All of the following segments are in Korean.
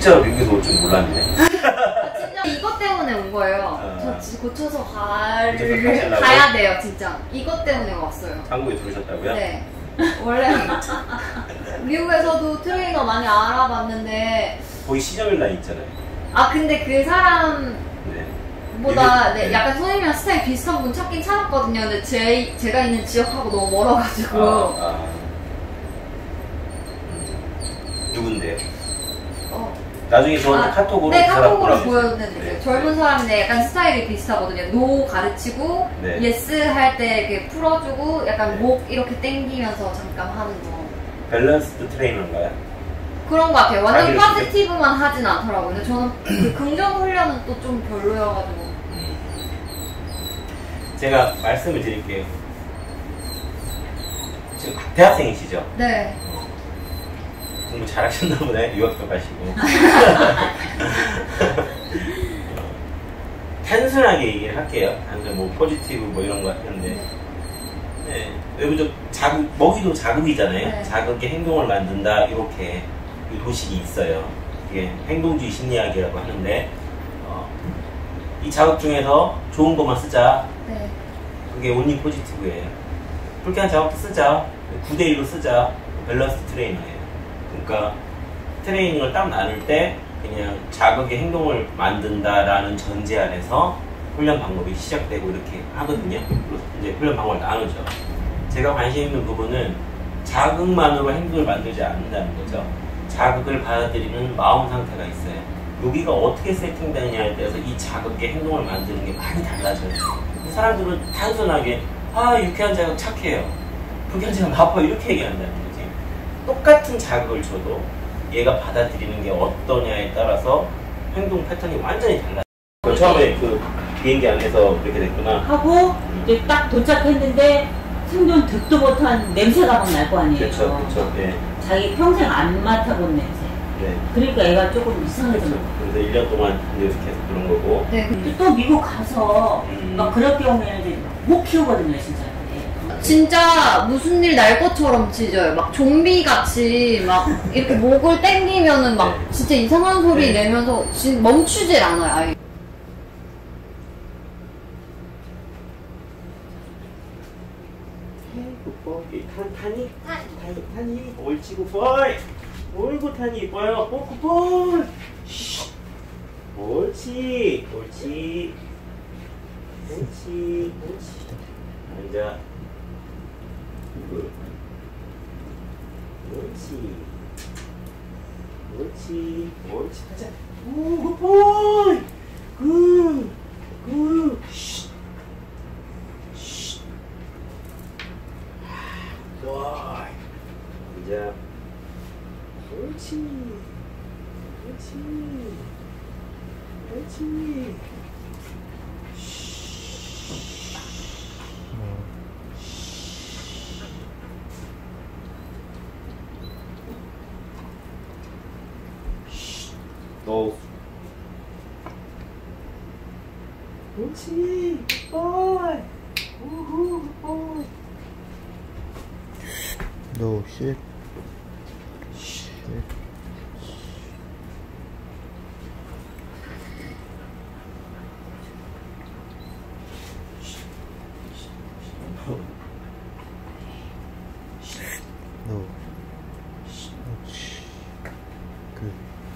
진짜로 미국에서 올 줄 몰랐네. 진짜 이것 때문에 온 거예요. 저 진짜 고쳐서 가야 돼요, 진짜. 이것 때문에 왔어요. 한국에 들어오셨다고요? 네. 원래 미국에서도 트레이너 많이 알아봤는데 거기 시점일 나 있잖아요. 아 근데 그 사람 보다 네. 약간 선생님이랑 스타일 비슷한 분 찾긴 찾았거든요. 근데 제가 있는 지역하고 너무 멀어가지고. 누군데요? 나중에 저한테 카톡으로 네, 카톡으로 보여드릴게요. 젊은 사람인데 약간 스타일이 비슷하거든요. 노 가르치고 예스 할 때 이렇게 풀어주고 약간 목 이렇게 당기면서 잠깐 하는 거. 밸런스드 트레이너인가요? 그런 것 같아요. 완전 포지티브만 하진 않더라고요. 근데 저는 그 긍정 훈련은 또 좀 별로여가지고. 제가 말씀을 드릴게요. 지금 대학생이시죠? 네. 공부 잘하셨나 보네. 유학도 가시고. 단순하게 얘기를 할게요. 단순 뭐 포지티브 뭐 이런 거 하는데 네. 외부적 자극, 먹이도 자극이잖아요. 네. 자극의 행동을 만든다 이렇게 도식이 있어요. 이게 행동주의 심리학이라고 하는데 이 자극 중에서 좋은 것만 쓰자. 네. 그게 온리 포지티브예요. 불쾌한 자극도 쓰자. 9대1로 쓰자. 밸런스 트레이너예요. 그러니까 트레이닝을 딱 나눌 때 그냥 자극의 행동을 만든다라는 전제 안에서 훈련 방법이 시작되고 이렇게 하거든요. 그래서 이제 훈련 방법을 나누죠. 제가 관심 있는 부분은 자극만으로 행동을 만들지 않는다는 거죠. 자극을 받아들이는 마음 상태가 있어요. 여기가 어떻게 세팅되느냐에 따라서 이 자극의 행동을 만드는 게 많이 달라져요. 사람들은 단순하게 유쾌한 자극 착해요. 불쾌한 자극 아파 이렇게 얘기한다는 거지. 똑같은 자극을 줘도 얘가 받아들이는 게 어떠냐에 따라서 행동 패턴이 완전히 달라요. 처음에 그 비행기 안에서 그렇게 됐구나 하고 이제 딱 도착했는데 생전 듣도 못한 냄새가 막 날 거 아니에요. 그렇죠, 그렇죠. 네. 자기 평생 안 맡아본 냄새. 네. 그러니까 애가 조금 이상해졌어요. 그래서 1년 동안 계속 그런 거고. 네. 또 미국 가서 막 그럴 경우에는 못 키우거든요, 진짜. 네. 진짜 무슨 일 날 것처럼 짖어요. 막 좀비 같이 막 이렇게 목을 당기면은 막 진짜 이상한 소리 내면서 멈추질 않아요. 아예. 타니 옳지 굿보이. 옳고 타니 이뻐요. 굿보이. 옳지 옳지 옳지 앉아. 옳지 옳지 옳지 가자. 오 굿보이. 굿 좋아. 앉아. 옳지 옳지 옳지. 너 옳지 굿보이. 우후 굿보이. No shit. No. Good.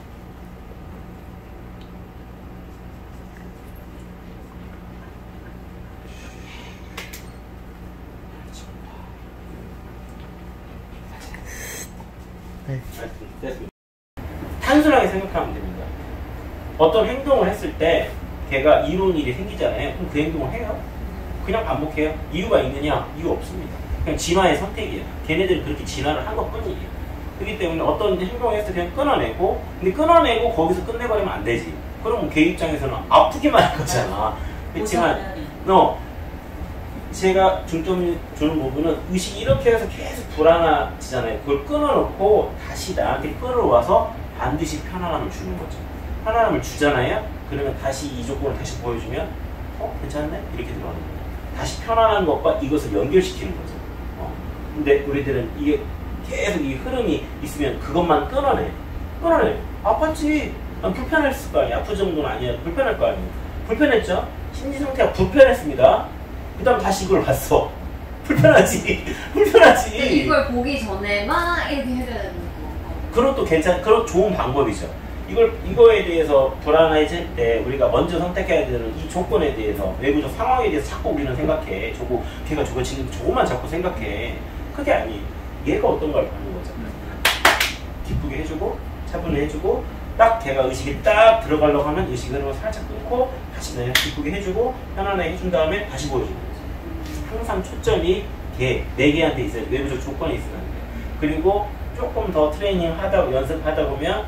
단순하게 생각하면 됩니다. 어떤 행동을 했을 때 걔가 이룬 일이 생기잖아요. 그럼 그 행동을 해요. 그냥 반복해요. 이유가 있느냐? 이유 없습니다. 그냥 진화의 선택이에요. 걔네들이 그렇게 진화를 한 것 뿐이에요. 그렇기 때문에 어떤 행동을 했을 때 그냥 끊어내고, 근데 끊어내고 거기서 끝내버리면 안 되지. 그럼 걔 입장에서는 아프기만 할 거잖아. 그렇지만 제가 중점 주는 부분은 의식이 이렇게 해서 계속 불안해지잖아요. 그걸 끊어놓고 다시 나한테 끌어와서 반드시 편안함을 주는 거죠. 편안함을 주잖아요. 그러면 다시 이 조건을 다시 보여주면 괜찮네? 이렇게 들어가는 거예요. 다시 편안한 것과 이것을 연결시키는 거죠. 근데 우리들은 이게 계속 이 흐름이 있으면 그것만 끊어내. 아팠지. 불편했을 거 아니야. 아픈 정도는 아니야. 불편할 거 아니야. 불편했죠? 심리 상태가 불편했습니다. 그 다음 다시 이걸 봤어. 불편하지. 불편하지. 이걸 보기 전에 막 이렇게 해줘야 되는 거. 그것도 그런 좋은 방법이죠. 이거에 대해서 불안해질 때 우리가 먼저 선택해야 되는 이 조건에 대해서, 외부적 상황에 대해서 자꾸 우리는 생각해. 걔가 저거 지금 저것만 자꾸 생각해. 그게 아니. 얘가 어떤 걸 하는 거죠. 기쁘게 해주고, 차분히 해주고, 딱 걔가 의식이 딱 들어가려고 하면 의식을 살짝 끊고, 다시 그냥 기쁘게 해주고, 편안하게 해준 다음에 다시 보여주는 거죠. 항상 초점이 내 개한테 있어요. 외부적 조건이 있으면 안 돼요. 그리고 조금 더 트레이닝 연습하다 보면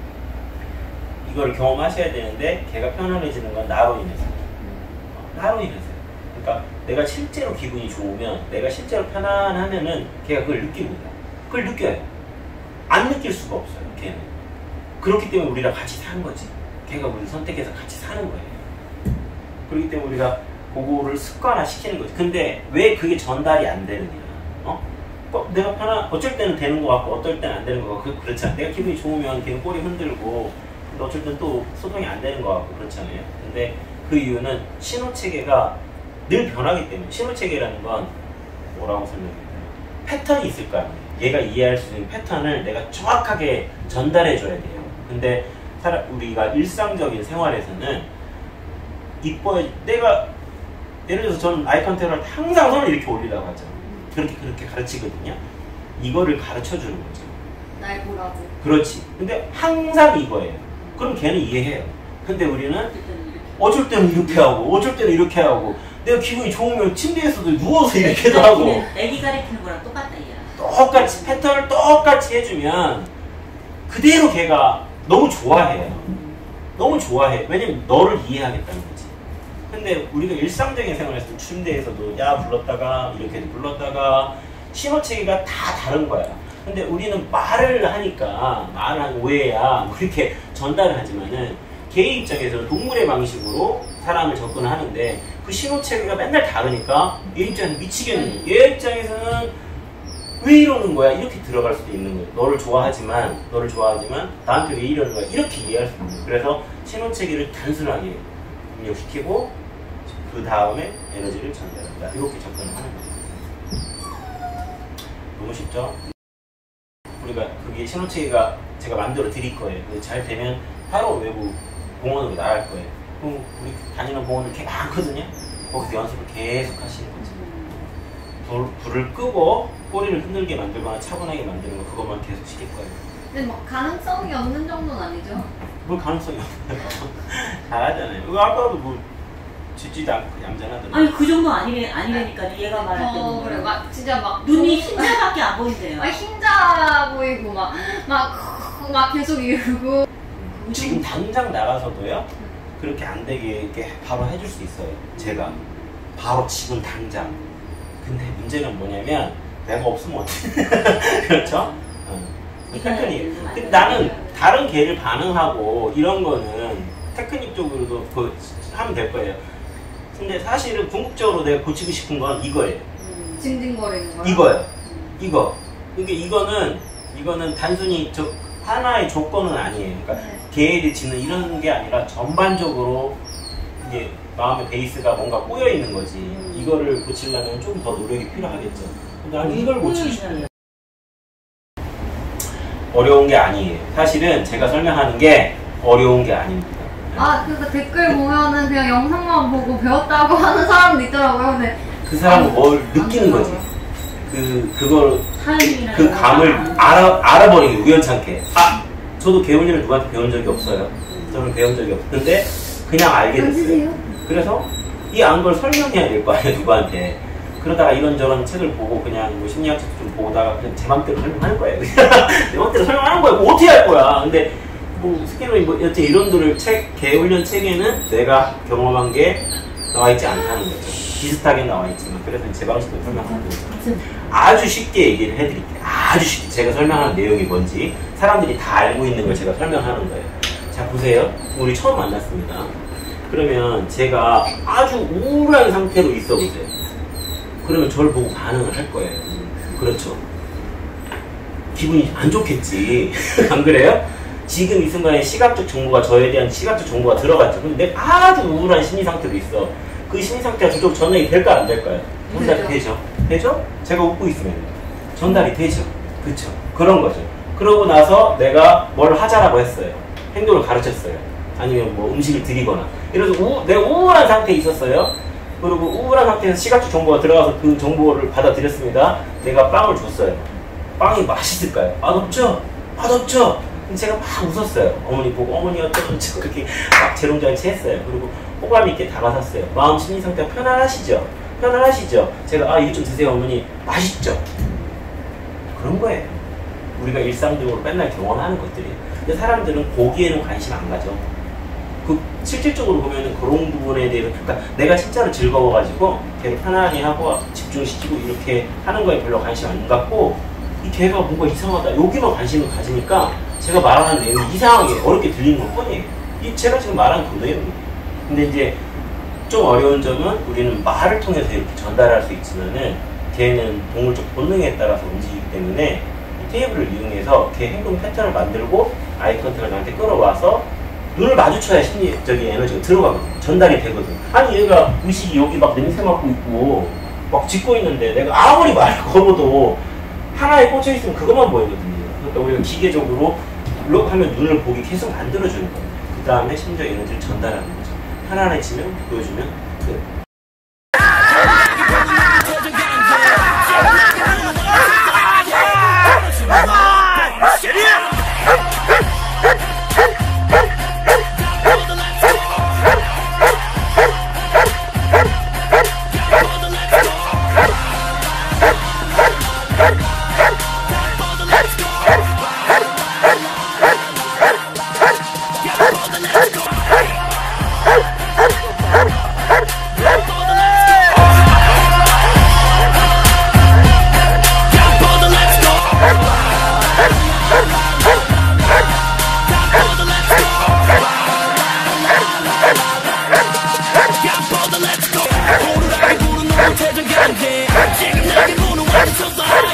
이걸 경험하셔야 되는데, 걔가 편안해지는 건 나로 인해서. 나로 인해서. 그러니까 내가 실제로 기분이 좋으면, 내가 실제로 편안하면은 걔가 그걸 느끼거든요. 그걸 느껴요. 안 느낄 수가 없어요, 걔는. 그렇기 때문에 우리랑 같이 사는 거지. 걔가 우리를 선택해서 같이 사는 거예요. 그렇기 때문에 우리가 그거를 습관화 시키는 거지. 근데 왜 그게 전달이 안 되느냐? 내가 어쩔 때는 되는 것 같고, 어떨 때는 안 되는 것 같고, 그렇잖아. 내가 기분이 좋으면 걔는 꼬리 흔들고, 근데 어쩔 땐 또 소통이 안 되는 것 같고, 그렇잖아요. 근데 그 이유는 신호체계가 늘 변하기 때문에. 신호체계라는 건 뭐라고 설명해야 되나? 패턴이 있을 거 아니에요. 얘가 이해할 수 있는 패턴을 내가 정확하게 전달해 줘야 돼요. 근데 우리가 일상적인 생활에서는 이뻐야, 내가 예를 들어서 저는 아이 컨택을 할 때 항상 손을 이렇게 올리라고 하죠. 그렇게 가르치거든요. 이거를 가르쳐 주는 거죠. 날 보라고. 그렇지. 근데 항상 이거예요. 그럼 걔는 이해해요. 근데 우리는 어쩔 때는 이렇게 하고, 어쩔 때는 이렇게 하고, 내가 기분이 좋으면 침대에서도 누워서 이렇게도 하고. 애기 가르치는 거랑 똑같다, 얘야. 똑같이 패턴을 똑같이 해주면 그대로 걔가 너무 좋아해요. 너무 좋아해. 왜냐면 너를 이해하겠다는 거지. 근데 우리가 일상적인 생활에서 침대에서도 야 불렀다가 이렇게 불렀다가 신호체계가 다 다른 거야. 근데 우리는 말을 하니까 말한 오해야 그렇게 전달을 하지만은 걔 입장에서는 동물의 방식으로 사람을 접근하는데 그 신호체계가 맨날 다르니까 얘 입장에서 미치겠는 거야. 얘 입장에서는 왜 이러는 거야? 이렇게 들어갈 수도 있는 거예요. 너를 좋아하지만 나한테 왜 이러는 거야? 이렇게 이해할 수 있는 거예요. 그래서 신호체계를 단순하게 입력시키고 그 다음에 에너지를 전달한다. 이렇게 접근을 하는 거예요. 너무 쉽죠? 우리가 그게 신호체계가 제가 만들어 드릴 거예요. 잘 되면 바로 외부 공원으로 나갈 거예요. 그럼 우리 다니는 공원들 이렇게 많거든요. 거기서 연습을 계속 하시는 거죠. 불을 끄고 꼬리를 흔들게 만들거나 차분하게 만드는 거 그것만 계속 시킬 거예요. 근데 막 가능성이 없는 정도는 아니죠? 뭘 가능성이 없어요. 잘하잖아요. 아까도 뭐 짖지도 않고 얌전하더라고요. 아니 그 정도 아니라니까 얘가 말할 때는. 그래 막 진짜 막 눈이 흰자밖에 안 보인대요. 막 흰자 보이고 막 계속 이러고. 지금 당장 나가서도요. 그렇게 안 되게 이렇게 바로 해줄 수 있어요. 제가 바로 지금 당장. 근데 문제는 뭐냐면 내가 없으면 어떡해. 그렇죠? 테크닉. 나는 다른 개를 반응하고 이런 거는 테크닉적으로도 하면 될 거예요. 근데 사실은 궁극적으로 내가 고치고 싶은 건 이거예요. 징징거리는 거요? 이거요. 이거. 그러니까 이거는 단순히 하나의 조건은 아니에요. 그러니까 개를 짓는 이런 게 아니라 전반적으로 이게 마음의 베이스가 뭔가 꼬여 있는 거지. 이거를 고치려면 좀 더 노력이 필요하겠죠. 근데 나는 이걸 고치고 싶어요. 어려운 게 아니에요. 사실은 제가 설명하는 게 어려운 게 아닙니다. 그러니까 댓글 보면은 그냥 영상만 보고 배웠다고 하는 사람도 있더라고요. 근데 그 사람은 뭘 느끼는 거지. 그 감을 알아버리는 게 우연찮게. 저도 개훈이를 누구한테 배운 적이 없어요. 저는 배운 적이 없는데 그냥 알게 됐어요. 그래서 이 안 걸 설명해야 될 거 아니에요, 누구한테. 그러다가 이런저런 책을 보고 그냥 뭐 심리학 책 좀 보다가 그냥 제 맘대로 설명하는 거예요. 내 맘대로 설명하는 거야. 뭐 어떻게 할 거야. 근데 뭐 스킬로이 뭐 여튼 이런들을 개훈련 책에는 내가 경험한 게 나와 있지 않다는 거죠. 비슷하게 나와 있지만 그래서 제 방식으로 설명하는 거죠. 아주 쉽게 얘기를 해드릴게요. 아주 쉽게 제가 설명하는 내용이 뭔지 사람들이 다 알고 있는 걸 제가 설명하는 거예요. 자 보세요. 우리 처음 만났습니다. 그러면 제가 아주 우울한 상태로 있어 보세요. 그러면 저를 보고 반응을 할 거예요. 그렇죠. 기분이 안 좋겠지. 안 그래요? 지금 이 순간에 시각적 정보가 저에 대한 시각적 정보가 들어갔죠. 근데 내가 아주 우울한 심리 상태로 있어. 그 심리 상태가 저쪽 전달이 될까 안 될까요? 전달이 되죠. 되죠? 제가 웃고 있으면 전달이 되죠. 그쵸? 그런 거죠. 그러고 나서 내가 뭘 하자라고 했어요. 행동을 가르쳤어요. 아니면 뭐 음식을 드리거나. 이래서 내가 우울한 상태에 있었어요. 그리고 우울한 상태에서 시각적 정보가 들어가서 그 정보를 받아들였습니다. 내가 빵을 줬어요. 빵이 맛있을까요? 맛없죠? 맛없죠? 제가 막 웃었어요. 어머니 보고 어머니 어쩌고저쩌고 그렇게 막 재롱잔치 했어요. 그리고 호감 있게 다가섰어요. 마음 심리 상태가 편안하시죠? 편안하시죠? 제가 이거 좀 드세요 어머니. 맛있죠? 그런 거예요. 우리가 일상적으로 맨날 경험하는 것들이에요. 근데 사람들은 거기에는 관심 안 가죠. 실질적으로 보면은 그런 부분에 대해서, 그러니까 내가 진짜로 즐거워가지고 걔를 편안히 하고 집중시키고 이렇게 하는 거에 별로 관심 안 갖고, 이 걔가 뭔가 이상하다 여기만 관심을 가지니까 제가 말하는 내용이 이상하게 어렵게 들리는 것 뿐이에요. 제가 지금 말한 그 내용이에요. 근데 이제 좀 어려운 점은 우리는 말을 통해서 이렇게 전달할 수 있지만은 걔는 동물적 본능에 따라서 움직이기 때문에 이 테이블을 이용해서 걔 행동 패턴을 만들고 아이 컨택을 나한테 끌어와서 눈을 마주쳐야 심리적인 에너지가 들어가거든. 전달이 되거든. 아니 얘가 의식이 여기 막 냄새 맡고 있고 막 짖고 있는데 내가 아무리 말을 걸어도 하나에 꽂혀 있으면 그것만 보이거든요. 그러니까 우리가 기계적으로 룩 하면 눈을 보기 계속 만들어주는 거예요. 그 다음에 심리적 에너지를 전달하는 거죠. 편안해지면 보여주면 끝. 지금 나게 보는 완전